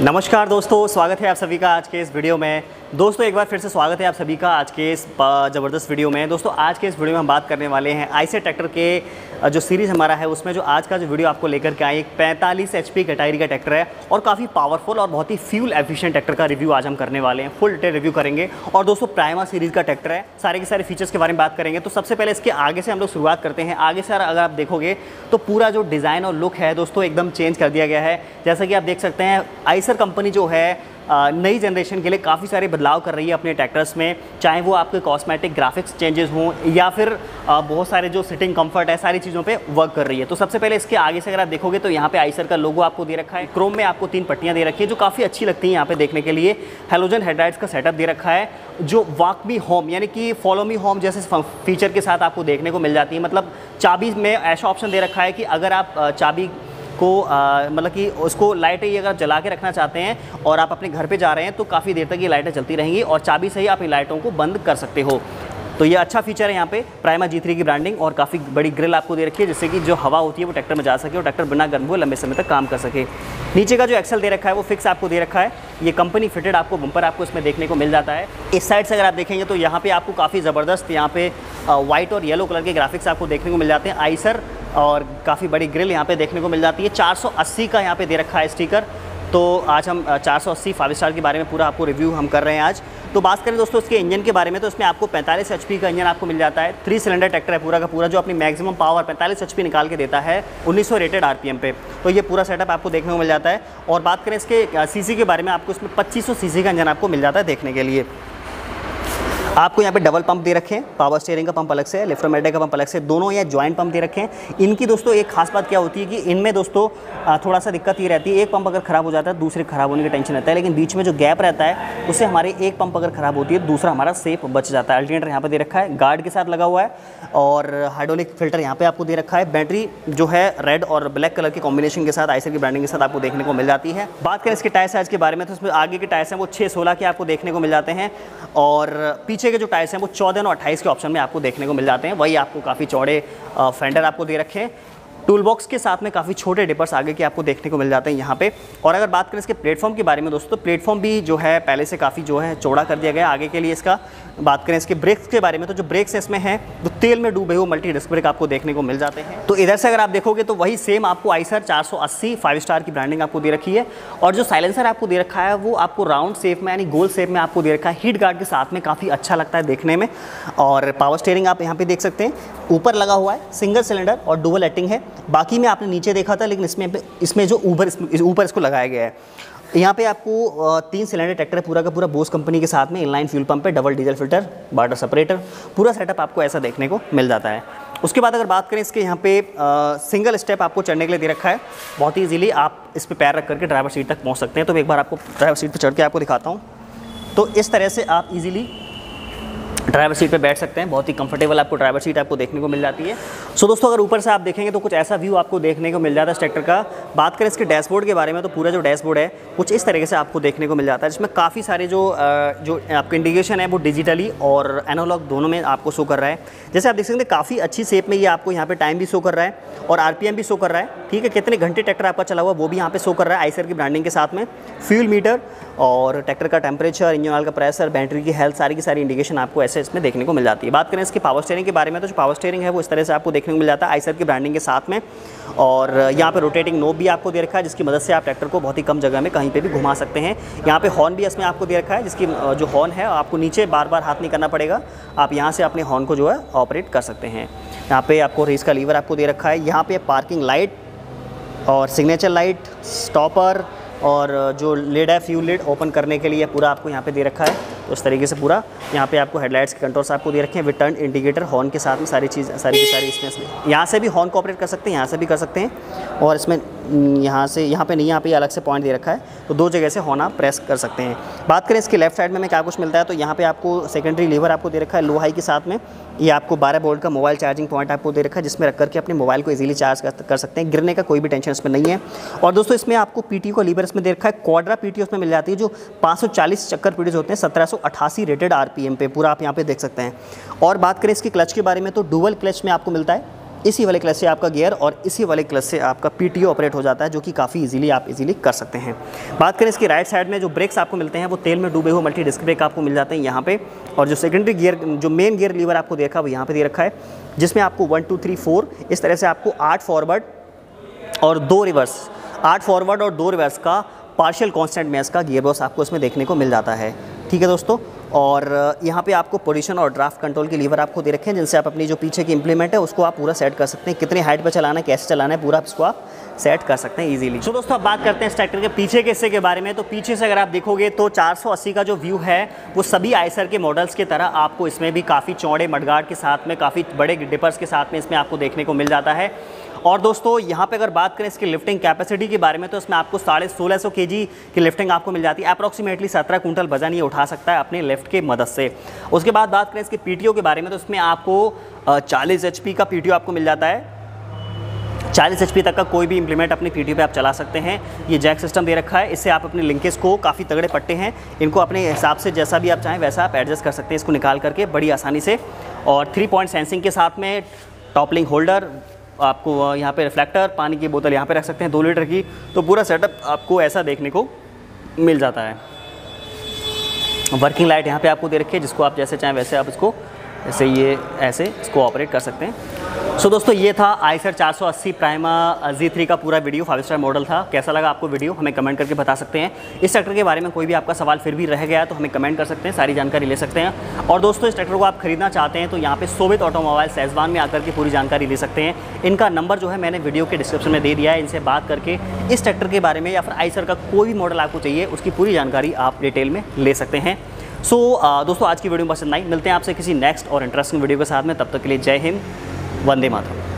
नमस्कार दोस्तों, स्वागत है आप सभी का आज के इस वीडियो में। दोस्तों एक बार फिर से स्वागत है आप सभी का आज के इस ज़बरदस्त वीडियो में। दोस्तों आज के इस वीडियो में हम बात करने वाले हैं आइसर ट्रैक्टर के जो सीरीज़ हमारा है उसमें जो आज का जो वीडियो आपको लेकर के आए एक 45 HP कैटेगरी का ट्रैक्टर है और काफ़ी पावरफुल और बहुत ही फ्यूल एफिशिएंट ट्रैक्टर का रिव्यू आज हम करने वाले हैं। फुल डिटेल रिव्यू करेंगे और दोस्तों प्राइमा सीरीज़ का ट्रैक्टर है, सारे के सारे फीचर्स के बारे में बात करेंगे। तो सबसे पहले इसके आगे से हम लोग शुरुआत करते हैं। आगे से अगर आप देखोगे तो पूरा जो डिज़ाइन और लुक है दोस्तों एकदम चेंज कर दिया गया है। जैसा कि आप देख सकते हैं आइसर कंपनी जो है नई जनरेशन के लिए काफ़ी सारे बदलाव कर रही है अपने ट्रैक्टर्स में, चाहे वो आपके कॉस्मेटिक ग्राफिक्स चेंजेस हों या फिर बहुत सारे जो सिटिंग कंफर्ट है सारी चीज़ों पे वर्क कर रही है। तो सबसे पहले इसके आगे से अगर आप देखोगे तो यहाँ पे आइसर का लोगो आपको दे रखा है। क्रोम में आपको 3 पट्टियाँ दे रखी है जो काफ़ी अच्छी लगती हैं यहाँ पे देखने के लिए। हेलोजन हेडलाइट्स का सेटअप दे रखा है जो वॉक मी होम यानी कि फॉलो मी होम जैसे फीचर के साथ आपको देखने को मिल जाती है। मतलब चाबी में ऐसा ऑप्शन दे रखा है कि अगर आप चाबी को मतलब कि उसको लाइटें ये अगर जला के रखना चाहते हैं और आप अपने घर पे जा रहे हैं तो काफ़ी देर तक ये लाइटें जलती रहेंगी और चाबी से ही आप इन लाइटों को बंद कर सकते हो। तो ये अच्छा फीचर है यहाँ पे। प्राइमा G3 की ब्रांडिंग और काफ़ी बड़ी ग्रिल आपको दे रखी है जिससे कि जो हवा होती है वो ट्रैक्टर में जा सके और ट्रैक्टर बिना गर्म हुए लंबे समय तक काम कर सके। नीचे का जो एक्सल दे रखा है वो फिक्स आपको दे रखा है। ये कंपनी फिटेड आपको बम्पर आपको इसमें देखने को मिल जाता है। इस साइड से अगर आप देखेंगे तो यहाँ पे आपको काफ़ी ज़बरदस्त यहाँ पे वाइट और येलो कलर के ग्राफिक्स आपको देखने को मिल जाते हैं। आइसर और काफ़ी बड़ी ग्रिल यहाँ पे देखने को मिल जाती है। 480 का यहाँ पे दे रखा है स्टिकर। तो आज हम 480 5 स्टार के बारे में पूरा आपको रिव्यू हम कर रहे हैं आज। तो बात करें दोस्तों इसके इंजन के बारे में तो इसमें आपको 45 HP का इंजन आपको मिल जाता है। 3 सिलेंडर ट्रैक्टर है पूरा का पूरा जो अपनी मैक्सिमम पावर 45 HP निकाल के देता है 1900 रेटेड RPM पे। तो ये पूरा सेटअप आपको देखने को मिल जाता है। और बात करें इसके सीसी के बारे में आपको इसमें 2500 सीसी का इंजन आपको मिल जाता है देखने के लिए। आपको यहाँ पे डबल पंप दे रखे हैं, पावर स्टीयरिंग का पंप अलग से है, लिफ्टोमेटिक का पंप अलग से, दोनों ये जॉइंट पंप दे रखे हैं। इनकी दोस्तों एक खास बात क्या होती है कि इनमें दोस्तों थोड़ा सा दिक्कत ये रहती है, एक पंप अगर ख़राब हो जाता है दूसरे खराब होने का टेंशन रहता है, लेकिन बीच में जो गैप रहता है उससे हमारे एक पंप अगर ख़राब होती है दूसरा हमारा सेफ बच जाता है। अल्टरनेटर यहाँ पर दे रखा है, गार्ड के साथ लगा हुआ है और हाइड्रोलिक फिल्टर यहाँ पर आपको दे रखा है। बैटरी जो है रेड और ब्लैक कलर के कॉम्बिनेशन के साथ आइसर की ब्रांडिंग के साथ आपको देखने को मिल जाती है। बात करें इसके टायर साइज़ के बारे में तो इसमें आगे के टायर्स हैं वो 6/16 के आपको देखने को मिल जाते हैं और पीछे के जो टायर्स हैं वो 14 और 28 के ऑप्शन में आपको देखने को मिल जाते हैं। वही आपको काफ़ी चौड़े फेंडर आपको दे रखे हैं। टूल बॉक्स के साथ में काफ़ी छोटे डिपर्स आगे के आपको देखने को मिल जाते हैं यहाँ पे। और अगर बात करें इसके प्लेटफॉर्म के बारे में दोस्तों, प्लेटफॉर्म भी जो है पहले से काफ़ी जो है चौड़ा कर दिया गया आगे के लिए इसका। बात करें इसके ब्रेक्स के बारे में तो जो ब्रेक्स इसमें हैं तो तेल में डूबे हुए मल्टी डिस्क ब्रेक आपको देखने को मिल जाते हैं। तो इधर से अगर आप देखोगे तो वही सेम आपको आइसर 480 5 स्टार की ब्रांडिंग आपको दे रखी है। और जो साइलेंसर आपको दे रखा है वो आपको राउंड शेप में यानी गोल शेप में आपको दे रखा है। हीट गार्ड के साथ में काफ़ी अच्छा लगता है देखने में। और पावर स्टीयरिंग आप यहाँ पे देख सकते हैं ऊपर लगा हुआ है, सिंगल सिलेंडर और डुअल एक्टिंग है। बाकी में आपने नीचे देखा था लेकिन इसमें जो ऊपर इसको लगाया गया है। यहाँ पे आपको 3 सिलेंडर ट्रैक्टर है पूरा का पूरा बोस कंपनी के साथ में, इनलाइन फ्यूल पंप है, double diesel filter, water separator, पूरा सेटअप आपको ऐसा देखने को मिल जाता है। उसके बाद अगर बात करें इसके यहाँ पे सिंगल स्टेप आपको चढ़ने के लिए दे रखा है। बहुत ही ईजिली आप इस पर पैर रख करके ड्राइवर सीट तक पहुँच सकते हैं। तो एक बार आपको ड्राइवर सीट पर चढ़ के आपको दिखाता हूँ। तो इस तरह से आप ईजिली ड्राइवर सीट पे बैठ सकते हैं। बहुत ही कंफर्टेबल आपको ड्राइवर सीट आपको देखने को मिल जाती है। सो दोस्तों अगर ऊपर से आप देखेंगे तो कुछ ऐसा व्यू आपको देखने को मिल जाता है इस ट्रैक्टर का। बात करें इसके डैशबोर्ड के बारे में तो पूरा जो डैशबोर्ड है कुछ इस तरीके से आपको देखने को मिल जाता है जिसमें काफ़ी सारे जो आपके इंडिकेशन है वो डिजिटली और एनालॉग दोनों में आपको शो कर रहा है। जैसे आप देख सकते हैं काफ़ी अच्छी शेप में ये आपको यहाँ पे टाइम भी शो कर रहा है और RPM भी शो कर रहा है। ठीक है, कितने घंटे ट्रैक्टर आपका चला हुआ वो भी यहाँ पे शो कर रहा है आइसर की ब्रांडिंग के साथ में। फ्यूल मीटर और ट्रैक्टर का टेम्परेचर, इंजन ऑयल का प्रेशर, बैटरी की हेल्थ, सारी की सारी इंडिकेशन आपको ऐसे इसमें देखने को मिल जाती है। बात करें इसके पावर स्टीयरिंग के बारे में तो जो पावर स्टीयरिंग है वो इस तरह से आपको देखने को मिल जाता है आइसर की ब्रांडिंग के साथ में। और यहाँ पे रोटेटिंग नोब भी आपको दे रखा है जिसकी मदद से आप ट्रैक्टर को बहुत ही कम जगह में कहीं पे भी घुमा सकते हैं। यहाँ पे हॉर्न भी इसमें आपको दे रखा है जिसकी जो हॉर्न है आपको नीचे बार बार हाथ नहीं करना पड़ेगा, आप यहाँ से अपने हॉर्न को जो है ऑपरेट कर सकते हैं। यहाँ पे आपको रेस का लीवर आपको दे रखा है। यहाँ पे पार्किंग लाइट और सिग्नेचर लाइट, स्टॉपर और जो लिड है फ्यूल लिड ओपन करने के लिए पूरा आपको यहाँ पे दे रखा है। तो इस तरीके से पूरा यहाँ पे आपको हेडलाइट्स के कंट्रोल्स आपको दे रखे हैं विद टर्न इंडिकेटर, हॉर्न के साथ में सारी की सारी इसमें यहाँ से भी हॉर्न को ऑपरेट कर सकते हैं, यहाँ से भी कर सकते हैं। और इसमें यहाँ पे नहीं, यहाँ पे अलग से पॉइंट दे रखा है तो 2 जगह से हॉर्न आप प्रेस कर सकते हैं। बात करें इसके लेफ्ट साइड में क्या कुछ मिलता है तो यहाँ पे आपको सेकेंडरी लीवर आपको दे रखा है लो हाई के साथ में। ये आपको 12 वोल्ट का मोबाइल चार्जिंग पॉइंट आपको दे रखा है जिसमें रख करके अपने मोबाइल को इजीली चार्ज कर सकते हैं। गिरने का कोई भी टेंशन इसमें नहीं है। और दोस्तों इसमें आपको PTO का लीवर इसमें दे रखा है। क्वाड्रा PTO उसमें मिल जाती है जो 540 चक्कर PTO होते हैं 1788 रेटेड RPM पे, पूरा आप यहाँ पे देख सकते हैं। और बात करें इसकी क्लच के बारे में तो डुअल क्लच में आपको मिलता है इसी वाले क्लच से आपका गियर और इसी वाले क्लच से आपका पीटीओ ऑपरेट हो जाता है, जो कि काफ़ी इजीली आप इजीली कर सकते हैं। बात करें इसकी राइट साइड में जो ब्रेक्स आपको मिलते हैं वो तेल में डूबे हुए मल्टी डिस्क ब्रेक आपको मिल जाते हैं यहाँ पे। और जो सेकेंडरी गियर, जो मेन गियर लीवर आपको देखा वो यहाँ पे दे रखा है, जिसमें आपको 1 2 3 4 इस तरह से आपको 8 फॉरवर्ड और 2 रिवर्स, 8 फॉरवर्ड और 2 रिवर्स का पार्शियल कांस्टेंट मैस का गियर बॉक्स आपको इसमें देखने को मिल जाता है। ठीक है दोस्तों, और यहाँ पे आपको पोजीशन और ड्राफ्ट कंट्रोल के लीवर आपको दे रखे हैं, जिनसे आप अपनी जो पीछे की इंप्लीमेंट है उसको आप पूरा सेट कर सकते हैं, कितनी हाइट पे चलाना है, कैसे चलाना है, पूरा इसको आप सेट कर सकते हैं इजीली। तो दोस्तों अब बात करते हैं इस ट्रैक्टर के पीछे के हिस्से के बारे में। तो पीछे से अगर आप देखोगे तो 480 का जो व्यू है वो सभी आइसर के मॉडल्स की तरह आपको इसमें भी काफ़ी चौड़े मडगार्ड के साथ में, काफ़ी बड़े डिपर्स के साथ में इसमें आपको देखने को मिल जाता है। और दोस्तों यहाँ पे अगर बात करें इसकी लिफ्टिंग कैपेसिटी के बारे में, तो इसमें आपको 1650 kg की लिफ्टिंग आपको मिल जाती है। अप्रॉक्सीमेटली 17 कुंटल वजन ये उठा सकता है अपने लिफ्ट के मदद से। उसके बाद बात करें इसके पीटीओ के बारे में, तो इसमें आपको 40 HP का पीटीओ आपको मिल जाता है। 40 HP तक का कोई भी इंप्लीमेंट अपनी पीटीओ पे आप चला सकते हैं। ये जैक सिस्टम दे रखा है, इससे आप अपने लिंकेज को, काफ़ी तगड़े पट्टे हैं, इनको अपने हिसाब से जैसा भी आप चाहें वैसा आप एडजस्ट कर सकते हैं इसको निकाल करके बड़ी आसानी से। और 3 पॉइंट सेंसिंग के साथ में टॉप लिंक होल्डर, आपको यहाँ पे रिफ्लेक्टर, पानी की बोतल यहाँ पे रख सकते हैं 2 लीटर की। तो पूरा सेटअप आपको ऐसा देखने को मिल जाता है। वर्किंग लाइट यहाँ पे आपको दे रखी है, जिसको आप जैसे चाहें वैसे आप इसको ऐसे इसको ऑपरेट कर सकते हैं। सो दोस्तों ये था आइसर 480 प्राइमा Z3 का पूरा वीडियो, 5 स्टार मॉडल था। कैसा लगा आपको वीडियो, हमें कमेंट करके बता सकते हैं। इस ट्रैक्टर के बारे में कोई भी आपका सवाल फिर भी रह गया तो हमें कमेंट कर सकते हैं, सारी जानकारी ले सकते हैं। और दोस्तों इस ट्रैक्टर को आप खरीदना चाहते हैं तो यहाँ पे सोवित ऑटोमोबाइल सेजवान में आकर के पूरी जानकारी ले सकते हैं। इनका नंबर जो है मैंने वीडियो के डिस्क्रिप्शन में दे दिया है, इनसे बात करके इस ट्रैक्टर के बारे में या फिर आइसर का कोई भी मॉडल आपको चाहिए उसकी पूरी जानकारी आप डिटेल में ले सकते हैं। दोस्तों आज की वीडियो में बस इतना ही। मिलते हैं आपसे किसी नेक्स्ट और इंटरेस्टिंग वीडियो के साथ में, तब तक के लिए जय हिंद, वंदे मातरम।